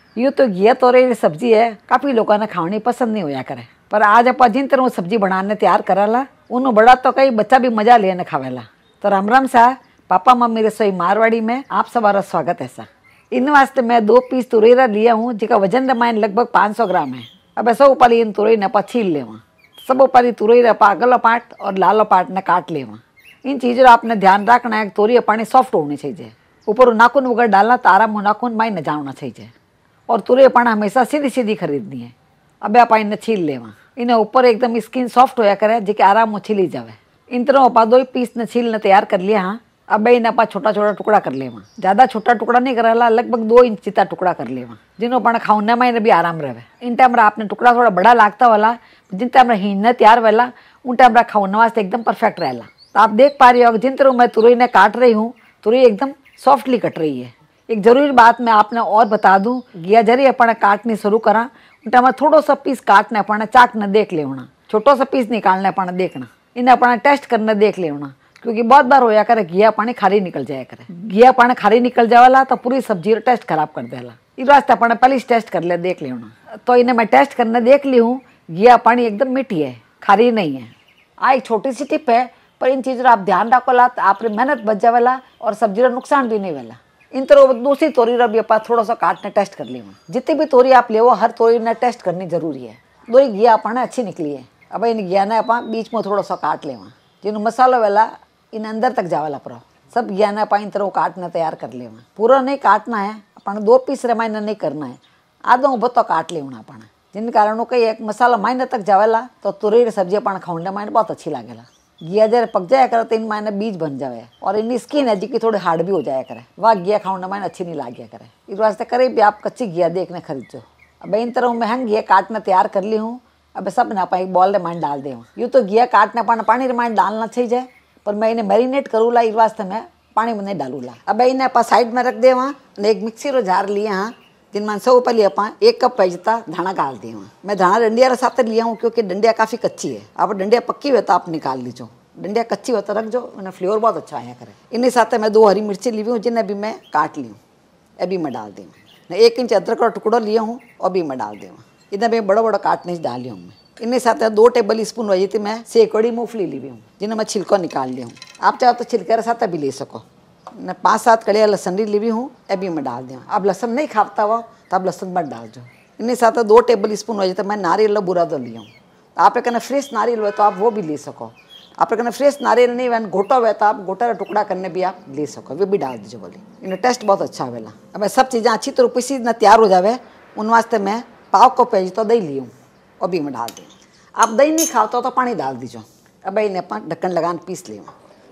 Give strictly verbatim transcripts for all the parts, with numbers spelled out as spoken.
यूँ तो घिया तोरई सब्जी है काफ़ी लोगों ने खानी पसंद नहीं होया करे, पर आज आप जिन तरह सब्जी बनाने तैयार कराला उन्होंने बड़ा तो कई बच्चा भी मजा लेने खावेला। तो राम राम सा पापा मम्मी रसोई मारवाड़ी में आप सबारा स्वागत है सा। इन वास्ते मैं दो पीस तुरैरा लिया हूँ जिसका वजन रमायन लगभग पाँच सौ ग्राम है। अब सब ऊपर इन तुरई ने पा छील लेवा, सब ऊपर तुरई पा अगला पार्ट और लालो पार्ट ने काट लेवा। इन चीज़ों का आपने ध्यान रखना है, तोरी पानी सॉफ्ट होनी चाहिए, ऊपर नाखून वगैरह डालना तो आराम हो नाखून माई न जाना चाहिए, और तुरई पाना हमेशा सीधी सीधी खरीदनी है। अब आप इन्हें छील लेवा, इन्हें ऊपर एकदम स्किन सॉफ्ट होया करे जिसके आराम में छिली जावे। इन तरह अपा दो पीस ने छील ने तैयार कर लिया। हाँ, अब इन्हें अपा छोटा छोटा टुकड़ा कर लेवा, ज़्यादा छोटा टुकड़ा नहीं करेला, लगभग दो इंच जितना टुकड़ा कर लेवा जिन्हों पण खाने में भी आराम रहे। इन टाइम आपने टुकड़ा थोड़ा बड़ा लागता वाला, जिन टाइम हीन तैयार वेला उन टाइम खाने वास्ते एकदम परफेक्ट रहेला। तो आप देख पा रही हो जिन तरह मैं तुरई ने काट रही हूँ, तुरई एकदम सॉफ्टली कट रही है। एक जरूरी बात मैं आपने और बता दूं, घिया जरी अपन काटनी शुरू करा उनटा में थोड़ा सा पीस काटना अपन चाक ने देख लेना, छोटो सा पीस निकालना अपन देखना, इन्हें अपन टेस्ट करने देख लेना, क्योंकि बहुत बार होया करे घिया पानी खारी निकल जाया करे। घिया पानी खारी निकल जावाला तो पूरी सब्जी टेस्ट खराब कर देला। इस वास्ते अपन पहले टेस्ट कर ले देख लेना। तो इन्हें मैं टेस्ट करने देख ली हूँ, घिया पानी एकदम मीठी है, खारी नहीं है। आ एक छोटी सी टिप है, पर इन चीज़ों आप ध्यान रखोला तो आप मेहनत बच जावेला और सब्जी का नुकसान भी नहीं वेला। इन तरह दूसरी तोरी भी अपा थोड़ा सा काटने टेस्ट कर लेवा। जितनी भी तोरी आप ले हर तोरी ने टेस्ट करनी जरूरी है। दो ही घिया अपने अच्छी निकली है। अब इन घिया ने अपा बीच में थोड़ा सा काट लेवा, जिन्होंने मसाला वेला इन अंदर तक जावेला पूरा सब घिया ने अपा इन तरह काटना तैयार कर लेवा। पूरा नहीं काटना है, अपन दो पीस रमायना नहीं करना है, आधो बत्तो काट लेना अपन, जिन कारण कई एक मसाला मायने तक जावेला तो तुरई सब्जी अपन खाने मायने बहुत अच्छी लागेला। घिया जरा पक जाया करे तो इन मायने बीज बन जाए और इनकी स्किन है जिसकी थोड़ी हार्ड भी हो जाया करे, वह घिया खाने मायने अच्छी नहीं लागे करे। इस वास्ते करे भी आप कच्ची घिया देखने खरीदो। अब इन तरह मैं हम घिया काटना तैयार कर ली हूँ। अब सब ना एक बॉल रमायन डाल दे। यूँ तो घिया काटने पाना पानी रमायन डालना चाहिए, पर मैं इन्हें मैरिनेट करूँला, इस वास्ते मैं पानी में नहीं डालूला। अब इन्हें आप साइड में रख दे। वहाँ एक मिक्सी रो जार लिया, हाँ, जिनमें सब पहले आप एक कप पैजता धाना डाल दिए। मैं धाना डंडिया रे साथ लिया हूँ क्योंकि डंडिया काफ़ी कच्ची है। आप डंडिया पक्की हुई तो आप निकाल लीजो, डंडिया कच्ची हो तो रख जो, उन्हें फ्लेवर बहुत अच्छा आया करे। इन्हीं साथ मैं दो हरी मिर्ची ली हुई हूँ जिन्हें भी मैं काट ली हूँ, अभी मैं डाल दी हूँ। एक इंच अदरक का टुकड़ा लिया हूँ और भी मैं डाल दी हूँ। इन्हें भी बड़ा बड़ा काटने से डाली हूँ मैं। इन्हीं साथ दो टेबल स्पून वही थी मैं सेकड़ी मूंगफली ली हुई हूँ जिन्हें मैं छिलको निकाल लिया हूँ। आप चाहो तो छिलके के साथ भी ले सको। मैं पाँच सात कड़िया लहसन ली हुई हूँ, अभी मैं डाल दी हूँ। आप लहसन नहीं खाता हुआ तो आप लहसन मत डाल दो। इन्हीं साथ दो टेबल स्पून वही तो मैं नारियल बुरा दो लिया हूँ। आप एक फ्रेश नारियल हुए तो आप वो भी ले सको। आप कहना फ्रेश नारियल नहीं वैन घोटा हुआ तो आप घोटा टुकड़ा करने भी आप ले सको, वे भी डाल दीजिए बोली। इन्हें टेस्ट बहुत अच्छा आवेला। अब सब चीज़ें अच्छी तरह पीसी ना तैयार हो जावे, उन वास्ते मैं पाव को पेज तो दही ली हूँ और भी मैं डाल दी। आप दही नहीं खाते तो पानी डाल दीजिए। अब इन्हें अपन ढक्कन लगा पीस ले।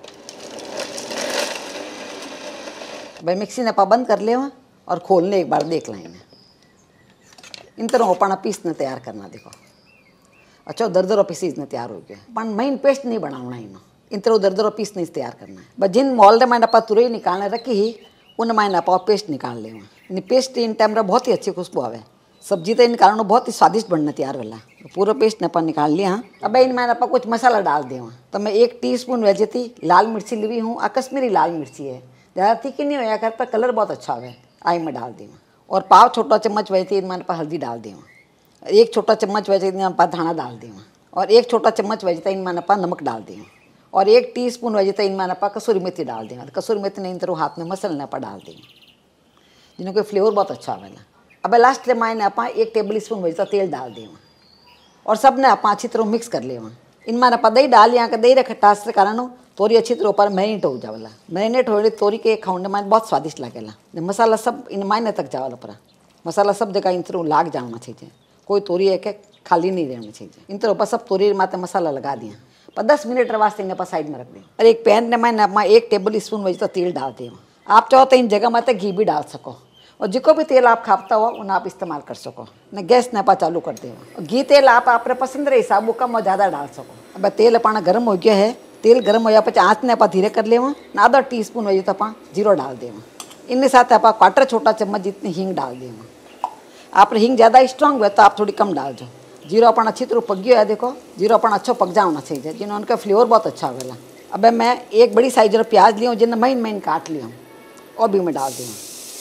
भाई मिक्सी ने पा बंद कर ले और खोलने एक बार देख लें। इन तरह अपना पीसने तैयार करना। देखो अच्छा दरदरो पीस इसने तैयार हो गया। पर मेन पेस्ट नहीं बनाना इन्हें, इन तरह दरदरो पीस नहीं तैयार करना है। बस जिन मॉल में आप तुरई निकालने रखी ही उन मायने आप पेस्ट निकाल ले। इन पेस्ट इन टाइम बहुत ही अच्छी खुशबू आवे, सब्जी तो इन कारण बहुत ही स्वादिष्ट बनना तैयार वाला। तो पूरा पेस्ट ने निकाल लिया। अब इन मैंने आप कुछ मसाला डाल दिया। तो मैं एक टी स्पून वैसे थी लाल मिर्ची ली हुई हूँ, कश्मीरी लाल मिर्ची है, ज़्यादा तीखी नहीं होया कर पर कलर बहुत अच्छा आवे, आई मैं डाल दी। और पाव छोटा चम्मच वैसे मैंने पर हल्दी डाल दी। एक छोटा चम्मच वैसे इन पर धाना डाल दी और एक छोटा चम्मच वैसे इन मैंने पर नमक डाल दी और एक टीस्पून वैसे इन मैंने पर कसूरी मेथी डाल दी। कसूरी मेथी ने इन तरह हाथ में मसलने पर डाल दी, जिनका फ्लेवर बहुत अच्छा आवेला। अब लास्ट मैंने आप एक टेबल स्पून वैसा तेल डाल दी और सब ने आप अच्छी तरह मिक्स कर लिया। इन मैंने आप दही डाल लिया, दही रे खटास के कारण तोरी अच्छी तरह ऊपर मैरिनेट हो जावेला। मैरिनेट हो तोरी के खाने में बहुत स्वादिष्ट लगेला। मसाला सब इन मायने तक जावेला, पूरा मसाला सब जगह इन तरह लाग जाना चाहिए, कोई तोरी है कि खाली नहीं रहना चाहिए। इन तरह पर सब तोरी माते मसाला लगा दिया, पर दस मिनट वास्ते इन्हें पर साइड में रख दिया। और एक पैन में मैंने अपना एक टेबल स्पून वैसे तो तेल डाल दिया। आप चाहो तो इन जगह माते घी भी डाल सको और जिको भी तेल आप खाता हो उन्हें आप इस्तेमाल कर सको। न गैस ने पा चालू कर दे। घी तेल आप अपने पसंद रहे हिसाब कम और ज़्यादा डाल सको। अब तेल अपना गर्म हो गया है, तेल गर्म हो पचे आँच ने आप धीरे कर लेवा। आधा टी स्पून वैसे तो आप जीरो डाल देवा। इनके साथ आप क्वार्टर छोटा चम्मच जितनी हींग डाल देवा। आप हींग ज़्यादा स्ट्रॉन्ग हुआ तो आप थोड़ी कम डाल दो। जीरो अपन अच्छी तरह पक गया है, देखो जीरो अपन अच्छा पक जाना चाहिए, जिन्होंने उनका फ्लेवर बहुत अच्छा आवेला। अब मैं एक बड़ी साइज प्याज लिया हूँ जिन्हें महीन महीन काट लिया और भी मैं डाल दूँ।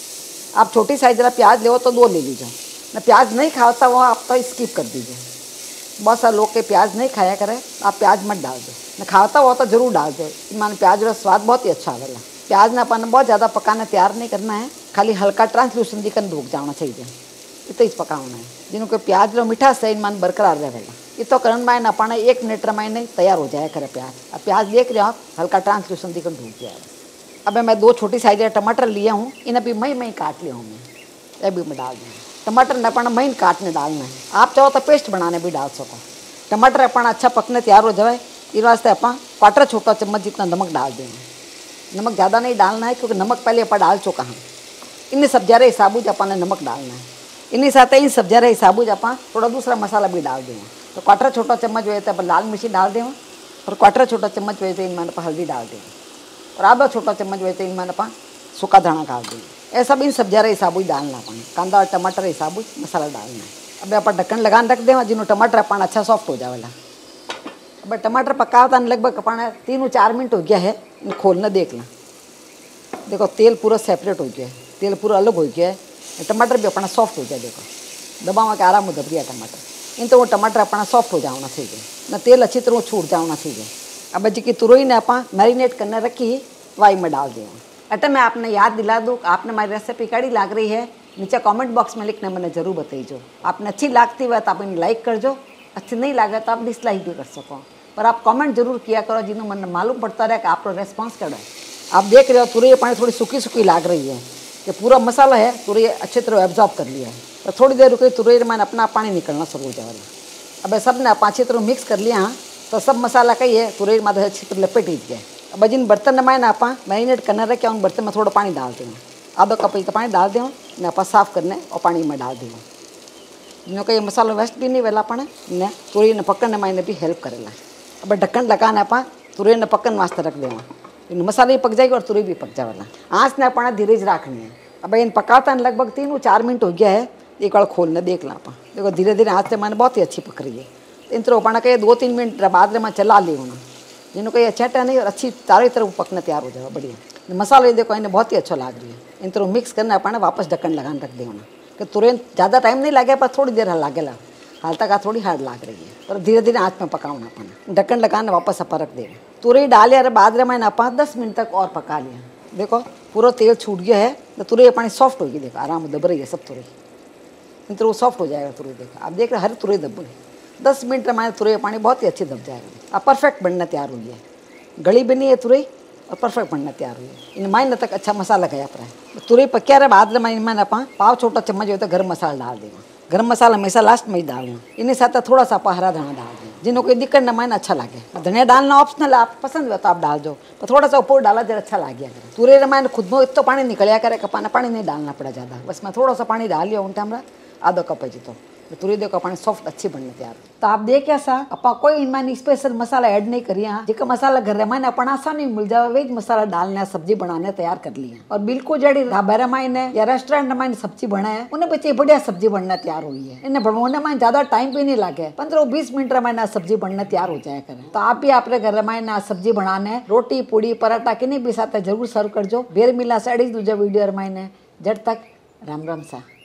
आप छोटी साइज जरा प्याज ले तो दो ले लीजिए। ना प्याज नहीं खाता वो आप तो स्किप कर दीजिए। बहुत सारे लोग के प्याज नहीं खाया करें, आप प्याज मत डाल दो। ना खाता हुआ तो जरूर डाल दो, मान प्याज का स्वाद बहुत ही अच्छा आवेला। प्याज ना अपन बहुत ज़्यादा पकाना तैयार नहीं करना है, खाली हल्का ट्रांसलूसेंट दिखन रुक जाना चाहिए, इतना ही पकाना है। जिनको प्याज लो मीठा सही मान बरकरार रहेगा। ये तो करण माए ना पाना एक मिनट रमाए नहीं तैयार हो जाए करे प्याज। अब प्याज देख रहे हो आप, हल्का ट्रांसलूसेंट दिखन रुक जाएगा। अब मैं दो छोटी साइज टमाटर लिए हूँ, इन्हें भी मई मई काट लिया हूँ मैं, ये भी मैं डाल दूँ। टमाटर न अपना महीन काटने डालना है, आप चाहो तो पेस्ट बनाने भी डाल सको। टमाटर अपना अच्छा पकने तैयार हो जाए, इस वास्ते अपन क्वार्टर छोटा चम्मच जितना नमक डाल देंगे। नमक ज़्यादा नहीं डालना है क्योंकि नमक पहले अपन डाल चुका हम। इन सब्जियाँ रहे हिसाबू से अपन ने नमक डालना है। इन्हीं साथ इन सब्जियाँ रहे हिसाबू से अपन थोड़ा दूसरा मसाला भी डाल देंगे। तो क्वार्टर छोटा चम्मच जो है तो अपन लाल मिर्ची डाल देंगे, और क्वार्टर छोटा चम्मच जो है तो इनमें अपन हल्दी डाल देंगे, और आधा छोटा चम्मच जो है तो इनमें अपन सूखा धना डाल देंगे। ये सब इन सब्जियाँ रहे हिसाबू डालना अपन, कांदा और टमाटर हिसाबू मसाला डालना है। अब अपन ढक्कन लगान रख दें, जिन्हों टमाटर अपन अच्छा सॉफ्ट हो जाएगा। अब टमाटर पकावता लगभग अपन तीन चार मिनट हो गया है, खोलना देखना। देखो तेल पूरा सेपरेट हो गया है, तेल पूरा अलग हो गया है, टमाटर भी अपना सॉफ्ट हो गया। देखो दबावा के आराम दब गया टमाटर। इन तो वो टमाटर अपना सॉफ्ट हो जाना चाहिए, ना तेल अच्छी तरह छूट जाना चाहिए। अब जी की तुरई ने अपन मैरिनेट करने रखी वाई में डाल दिया। अतः मैं आपने याद दिला दूँ, आपने हमारी रेसिपी कड़ी लाग रही है, नीचे कमेंट बॉक्स में लिखना मैंने जरूर बताइए। आपने अच्छी लागती हुआ तो आप इन्हें लाइक कर जो, अच्छी नहीं लगे तो आप डिसलाइक भी कर सको, पर आप कमेंट जरूर किया करो, जिन्होंने मन मालूम पड़ता रहे कि आपको रेस्पॉन्स करो। आप देख रहे हो तुरई पानी थोड़ी सूखी सूखी लाग रही है, कि पूरा मसाला है तुरई अच्छी तरह एब्जॉर्ब कर लिया है। तो थोड़ी देर रुकी तुरई मैंने अपना पानी निकलना शुरू हो जाएगा। अब सब ने आप अच्छी तरह मिक्स कर लिया हाँ, तो सब मसाला कही है तुरई में अच्छी तरह लपेट ही गया। अब जिन बर्तन में ना आप मैरिनेट करना रखे उन बर्तन में थोड़ा पानी डाल दें, आधा कप का पानी डाल दें, ना आप साफ करने और पानी में डाल दें। जिन्हों का ये मसाला वेस्ट भी नहीं वेला अपन ने तुरई ने पकड़ने में भी हेल्प करेला। अब ढक्कन लगाना आप तुरई ने पकड़ वास्ते रख देवा, इन मसाले भी पक जाएगी और तुरई भी पक जाएगा। आँच ने अपना धीरे रखनी है। अब इन पकाता लगभग तीन चार मिनट हो गया है, एक बार खोलने देख ला आप। देखो धीरे धीरे आँच से मैंने बहुत ही अच्छी पक रही है। इन तरह अपना कहीं दो तीन मिनट बाद में चला ली होना, जिन्हों को ये चटा नहीं और अच्छी चारों तरफ पकने तैयार हो जाएगा बढ़िया। मसाले देखो इन्हें बहुत ही अच्छा लग रही है। इन तरह मिक्स करना अपना वापस ढक्कन लगान रख दे होना, कि तुरंत ज़्यादा टाइम नहीं लगे, पर थोड़ी देर लागेला, हाल तक आ थोड़ी हार्ड लाग रही है, पर धीरे धीरे आँच में पकाना अपना। ढक्कन लगाने वापस अपन रख देगा। तुरई डाले अरे बाद में अपन दस मिनट तक और पका लिया। देखो पूरा तेल छूट गया है, तो तुरई अपनी सॉफ्ट होगी। देखो आराम दब रही है सब तुरई, इन तरह सॉफ्ट हो जाएगा तुरई। देखो आप देख रहे हर तुरई दब रही, दस मिनट में तुरई पानी बहुत ही अच्छी दब जाएगा। अब परफेक्ट बनना तैयार हो गया, गली बनी है तुरई और परफेक्ट बनना तैयार हुई है। इन माइन तक अच्छा मसाला गया पर तुरई पक्या रहे बाद में मैंने अपन पाव छोटा चम्मच हो तो गर्म मसाला डाल देगा। गर्म मसाला हमेशा लास्ट में ही डालना। इन्हें साथ थोड़ा सा हरा धना डाल दें, जिन्हों को दिक्कत न मायने अच्छा लगे। धनिया डालना ऑप्शनल, आप पसंद हो तो आप डाल दो, पर थोड़ा सा ऊपर डाला जरा अच्छा लग गया करे। तुरई रमायन खुद में इतना पानी निकलिया करे, कपाना पानी नहीं डालना पड़ा ज़्यादा, बस मैं थोड़ा सा पानी डाल लिया उन टाइम आधा कप है जी। तो तुरई देखो पानी सॉफ्ट अच्छी बनने तैयार। तो आप देख ऐसा अपा कोई इनमें स्पेशल मसाला ऐड नहीं करिए। हाँ जिका मसाला घर में अपन आसानी मिल जाए वेज मसाला डालने सब्जी बनाने तैयार कर लिया। और बिल्कुल जड़ी ढाबे में या रेस्टोरेंट में सब्जी बनाए उन्हें बच्चे बढ़िया सब्जी बनना तैयार हुई है। इन्हें बनवाने में ज्यादा टाइम भी नहीं लगे, पंद्रह बीस मिनट में सब्जी बनने तैयार हो जाए करे। तो आप भी अपने घर में ना सब्जी बनाने रोटी पूड़ी पराठा किन्हीं भी साथ जरूर सर्व कर जो। बेर मिला साड़ी दूजा वीडियो में जब तक राम राम सा।